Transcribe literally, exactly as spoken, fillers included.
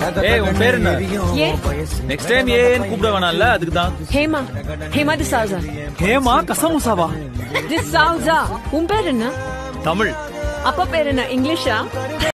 ஏய் உன் பேர் என்ன? ஏ நெக்ஸ்ட் டைம் ஏன்னு கூப்பிட வேணாம்ல, அதுக்கு தான். ஹேமா. ஹேமா டிசவுசா. ஹேமா கசமுசாவா? டிசவுசா. உன் பேர் என்ன? தமிழ். அப்பா பேர் என்ன? இங்கிலீஷா?